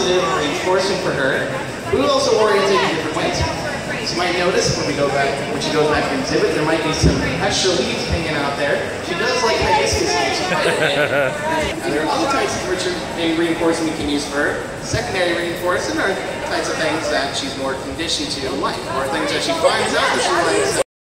positive reinforcement for her. We will also orientate in different ways. So you might notice when she goes back to exhibit, there might be some extra leaves hanging out there. She does like hibiscus leaves. Now there are other types of reinforcement we can use for her. Secondary reinforcement are types of things that she's more conditioned to like, or things that she finds out that she likes